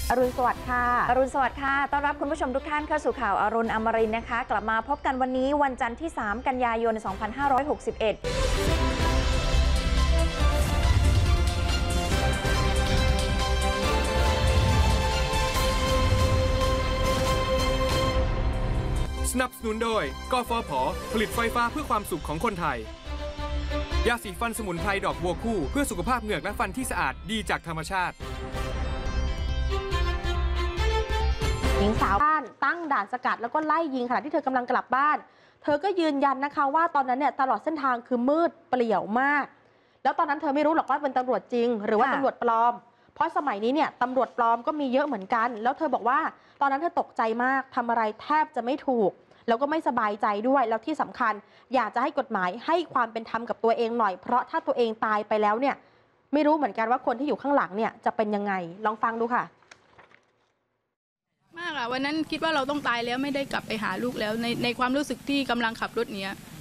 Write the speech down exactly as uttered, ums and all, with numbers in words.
อรุณสวัสดิ์ค่ะอรุณสวัสดิ์ค่ะต้อนรับคุณผู้ชมทุกท่านเข้าสู่ข่าวอรุณอมรินทร์นะคะกลับมาพบกันวันนี้วันจันทร์ที่สามกันยายนสองพันห้าร้อยหกสิบเอ็ดสนับสนุนโดยกฟผ.ผลิตไฟฟ้าเพื่อความสุขของคนไทยยาสีฟันสมุนไพรดอกบัวคู่เพื่อสุขภาพเหงือกและฟันที่สะอาดดีจากธรรมชาติหญิงสาวบ้านตั้งด่านสกัดแล้วก็ไล่ยิงขณะที่เธอกำลังกลับบ้านเธอก็ยืนยันนะคะว่าตอนนั้นเนี่ยตลอดเส้นทางคือมืดเปลี่ยวมากแล้วตอนนั้นเธอไม่รู้หรอกว่าเป็นตำรวจจริงหรือว่าตำรวจปลอมเพราะสมัยนี้เนี่ยตำรวจปลอมก็มีเยอะเหมือนกันแล้วเธอบอกว่าตอนนั้นเธอตกใจมากทำอะไรแทบจะไม่ถูกแล้วก็ไม่สบายใจด้วยแล้วที่สำคัญอยากจะให้กฎหมายให้ความเป็นธรรมกับตัวเองหน่อยเพราะถ้าตัวเองตายไปแล้วเนี่ยไม่รู้เหมือนกันว่าคนที่อยู่ข้างหลังเนี่ยจะเป็นยังไงลองฟังดูค่ะมากอะวันนั้นคิดว่าเราต้องตายแล้วไม่ได้กลับไปหาลูกแล้วในในความรู้สึกที่กำลังขับรถเนี้ย